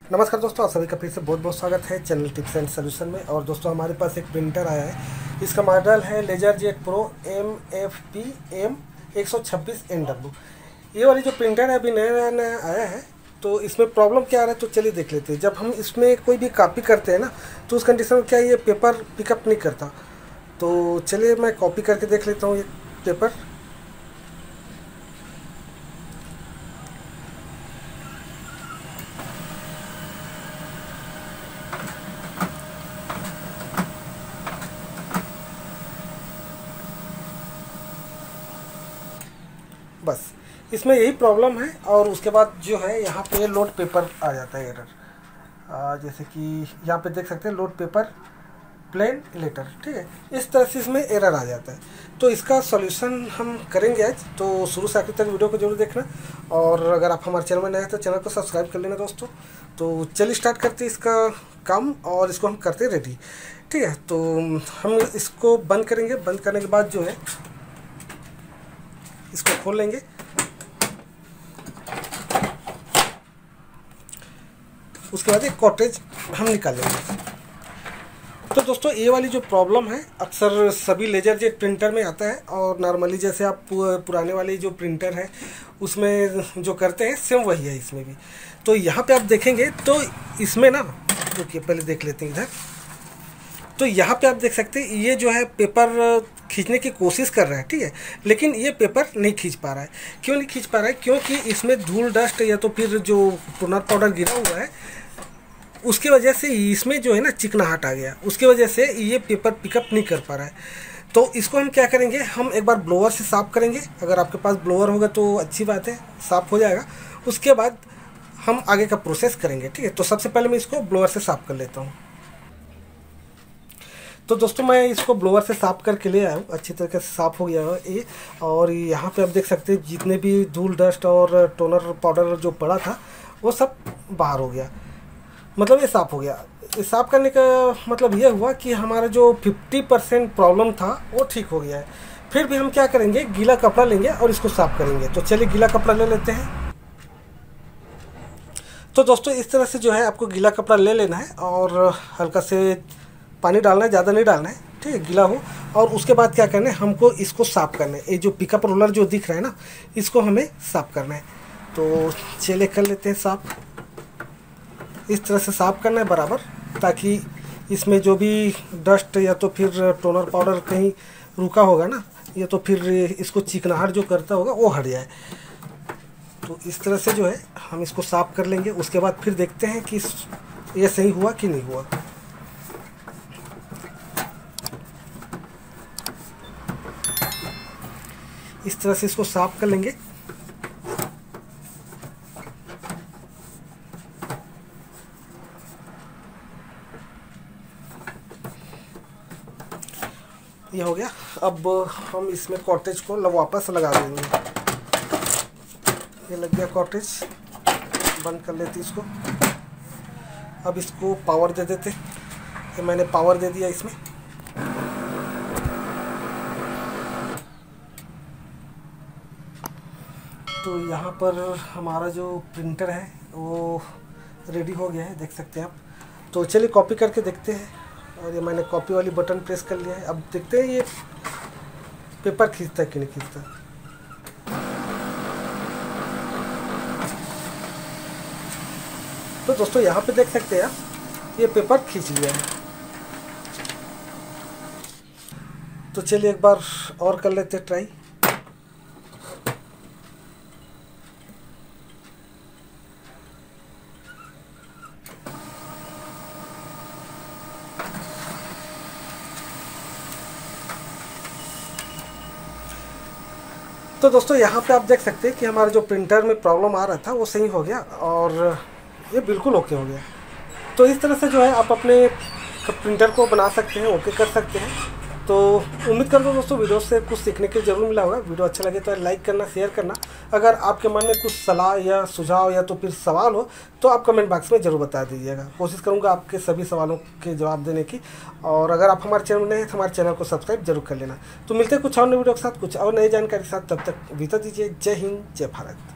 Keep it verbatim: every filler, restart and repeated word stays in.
नमस्कार दोस्तों, आप सभी का फिर से बहुत बहुत स्वागत है चैनल टिप्स एंड सोल्यूशन में। और दोस्तों हमारे पास एक प्रिंटर आया है। इसका मॉडल है LaserJet pro M F P M एक सौ छब्बीस एन डब्ल्यू। ये वाली जो प्रिंटर है अभी नया नया आया है, तो इसमें प्रॉब्लम क्या आ रहा है तो चलिए देख लेते हैं। जब हम इसमें कोई भी कॉपी करते हैं ना, तो उस कंडीशन में क्या ये पेपर पिकअप नहीं करता। तो चलिए मैं कॉपी करके देख लेता हूँ ये पेपर। बस इसमें यही प्रॉब्लम है। और उसके बाद जो है यहाँ पे लोड पेपर आ जाता है एरर, जैसे कि यहाँ पे देख सकते हैं लोड पेपर प्लेन लेटर, ठीक है। इस तरह से इसमें एरर आ जाता है। तो इसका सॉल्यूशन हम करेंगे आज, तो शुरू से आखिर तक वीडियो को जरूर देखना। और अगर आप हमारे चैनल में नए हैं तो चैनल को सब्सक्राइब कर लेना दोस्तों। तो चलिए स्टार्ट करते हैं इसका काम और इसको हम करते रेडी, ठीक है। तो हम इसको बंद करेंगे। बंद करने के बाद जो है इसको खोल लेंगे। उसके बाद एक कॉटेज हम निकाल लेंगे। तो दोस्तों ये वाली जो प्रॉब्लम है अक्सर सभी लेजरजेट प्रिंटर में आता है। और नॉर्मली जैसे आप पुराने वाले जो प्रिंटर है उसमें जो करते हैं सेम वही है इसमें भी। तो यहाँ पे आप देखेंगे तो इसमें ना, रुकिए पहले देख लेते हैं इधर। तो यहाँ पे आप देख सकते हैं ये जो है पेपर खींचने की कोशिश कर रहा है, ठीक है, लेकिन ये पेपर नहीं खींच पा रहा है। क्यों नहीं खींच पा रहा है? क्योंकि इसमें धूल डस्ट या तो फिर जो टोनर पाउडर गिरा हुआ है उसकी वजह से इसमें जो है ना चिकनाहट आ गया। उसकी वजह से ये पेपर पिकअप नहीं कर पा रहा है। तो इसको हम क्या करेंगे, हम एक बार ब्लोअर से साफ़ करेंगे। अगर आपके पास ब्लोअर होगा तो अच्छी बात है, साफ़ हो जाएगा। उसके बाद हम आगे का प्रोसेस करेंगे, ठीक है। तो सबसे पहले मैं इसको ब्लोअर से साफ़ कर लेता हूँ। तो दोस्तों मैं इसको ब्लोअर से साफ़ करके ले आया हूँ, अच्छी तरीके से साफ़ हो गया है ये। और यहाँ पे आप देख सकते हैं जितने भी धूल डस्ट और टोनर पाउडर जो पड़ा था वो सब बाहर हो गया, मतलब ये साफ़ हो गया। ये साफ़ करने का मतलब ये हुआ कि हमारा जो पचास परसेंट प्रॉब्लम था वो ठीक हो गया है। फिर भी हम क्या करेंगे, गीला कपड़ा लेंगे और इसको साफ़ करेंगे। तो चलिए गीला कपड़ा ले लेते हैं। तो दोस्तों इस तरह से जो है आपको गीला कपड़ा ले लेना है और हल्का से पानी डालना है, ज़्यादा नहीं डालना है, ठीक है, गीला हो। और उसके बाद क्या करना है, हमको इसको साफ़ करना है। ये जो पिकअप रोलर जो दिख रहा है ना, इसको हमें साफ़ करना है। तो चलिए कर लेते हैं साफ़। इस तरह से साफ़ करना है बराबर, ताकि इसमें जो भी डस्ट या तो फिर टोनर पाउडर कहीं रुका होगा ना, या तो फिर इसको चिकनाहट जो करता होगा वो हट जाए। तो इस तरह से जो है हम इसको साफ़ कर लेंगे। उसके बाद फिर देखते हैं कि ये सही हुआ कि नहीं हुआ। इस तरह से इसको साफ़ कर लेंगे। ये हो गया। अब हम इसमें कॉटेज को वापस लगा देंगे। ये लग गया कॉटेज, बंद कर लेते इसको। अब इसको पावर दे देते। ये मैंने पावर दे दिया इसमें। तो यहाँ पर हमारा जो प्रिंटर है वो रेडी हो गया है, देख सकते हैं आप। तो चलिए कॉपी करके देखते हैं। और ये मैंने कॉपी वाली बटन प्रेस कर लिया है। अब देखते हैं ये पेपर खींचता है कि नहीं खींचता। तो दोस्तों यहाँ पे देख सकते हैं आप, ये पेपर खींच लिया है। तो चलिए एक बार और कर लेते हैं ट्राई। तो दोस्तों यहाँ पे आप देख सकते हैं कि हमारे जो प्रिंटर में प्रॉब्लम आ रहा था वो सही हो गया और ये बिल्कुल ओके हो गया। तो इस तरह से जो है आप अपने प्रिंटर को बना सकते हैं, ओके कर सकते हैं। तो उम्मीद करता हूँ दोस्तों वीडियो से कुछ सीखने के जरूर मिला होगा। वीडियो अच्छा लगे तो लाइक करना, शेयर करना। अगर आपके मन में कुछ सलाह या सुझाव या तो फिर सवाल हो तो आप कमेंट बॉक्स में ज़रूर बता दीजिएगा। कोशिश करूँगा आपके सभी सवालों के जवाब देने की। और अगर आप हमारे चैनल में नए हैं तो हमारे चैनल को सब्सक्राइब जरूर कर लेना। तो मिलते हैं कुछ और नए वीडियो के साथ, कुछ और नई जानकारी के साथ। तब तक विदा दीजिए। जय हिंद, जय भारत।